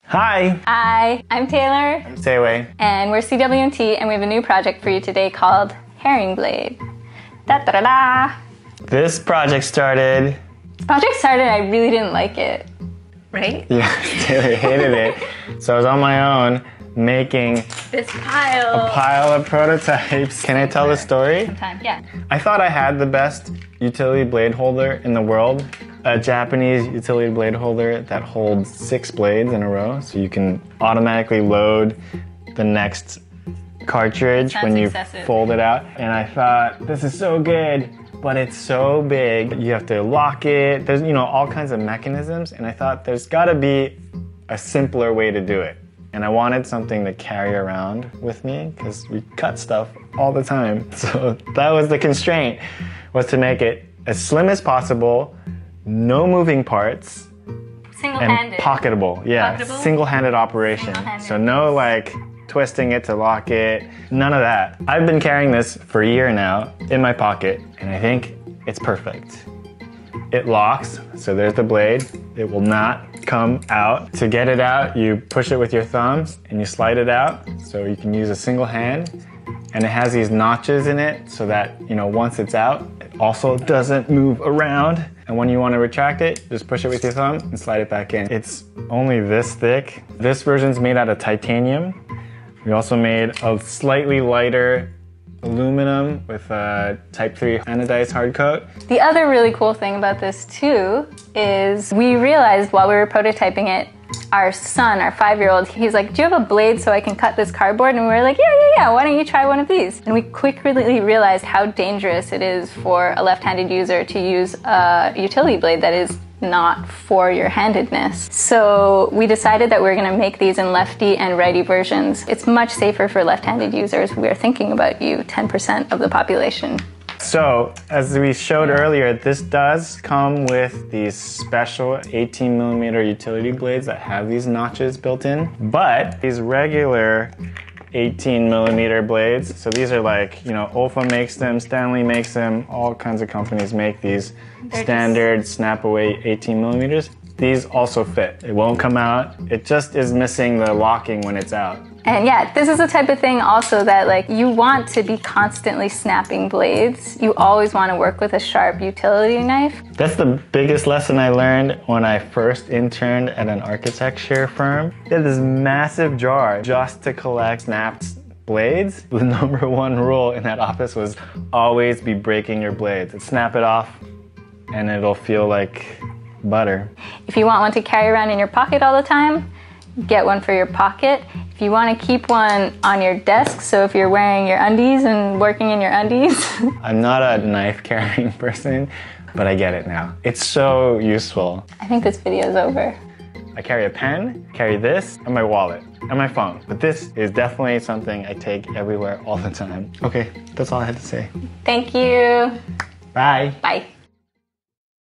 Hi! Hi, I'm Taylor. I'm Seiwei. And we're CW&T, and we have a new project for you today called Herring Blade. Da-da-da-da! This project started... I really didn't like it. Right? Yeah, Taylor hated it. So I was on my own making This pile. a pile of prototypes. Can I tell the story? Sometime, yeah. I thought I had the best utility blade holder in the world. A Japanese utility blade holder that holds 6 blades in a row, so you can automatically load the next cartridge when you fold it out. And I thought, this is so good, but it's so big. You have to lock it. There's, all kinds of mechanisms. And I thought there's gotta be a simpler way to do it. And I wanted something to carry around with me because we cut stuff all the time. So that was the constraint, was to make it as slim as possible, no moving parts, Single-handed. and pocketable. Yeah, Pocketable? Single-handed operation. So no twisting it to lock it, none of that. I've been carrying this for a year now in my pocket, and I think it's perfect. It locks, so there's the blade. It will not come out. To get it out, you push it with your thumbs and you slide it out, so you can use a single hand. And it has these notches in it so that, once it's out, it also doesn't move around. And when you want to retract it, just push it with your thumb and slide it back in. It's only this thick. This version's made out of titanium. We also made a slightly lighter aluminum with a Type 3 anodized hard coat. The other really cool thing about this too is we realized while we were prototyping it, our son, our 5-year-old, he's like, do you have a blade so I can cut this cardboard? And we were like, yeah, why don't you try one of these? And we quickly realized how dangerous it is for a left-handed user to use a utility blade that is not for your handedness. So we decided that we're gonna make these in lefty and righty versions. It's much safer for left-handed users. We are thinking about you, 10% of the population. So, as we showed earlier, this does come with these special 18mm utility blades that have these notches built in, but these regular 18mm blades, so these are Olfa makes them, Stanley makes them, all kinds of companies make these standard snap away 18mm. These also fit. It won't come out. It just is missing the locking when it's out. And yeah, this is the type of thing also that you want to be constantly snapping blades. You always want to work with a sharp utility knife. That's the biggest lesson I learned when I first interned at an architecture firm. They had this massive jar just to collect snapped blades. The #1 rule in that office was always be breaking your blades. Snap it off and it'll feel like butter. If you want one to carry around in your pocket all the time, get one for your pocket. If you want to keep one on your desk, so if you're wearing your undies and working in your undies. I'm not a knife carrying person, but I get it now. It's so useful. I think this video is over. I carry a pen, carry this, and my wallet, and my phone. But this is definitely something I take everywhere all the time. Okay, that's all I had to say. Thank you. Bye. Bye.